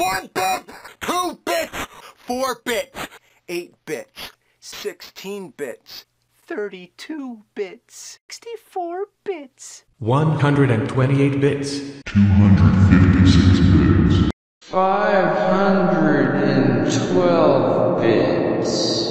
1 bit, 2 bits, 4 bits, 8 bits, 16 bits, 32 bits, 64 bits, 128 bits, 256 bits, 512 bits.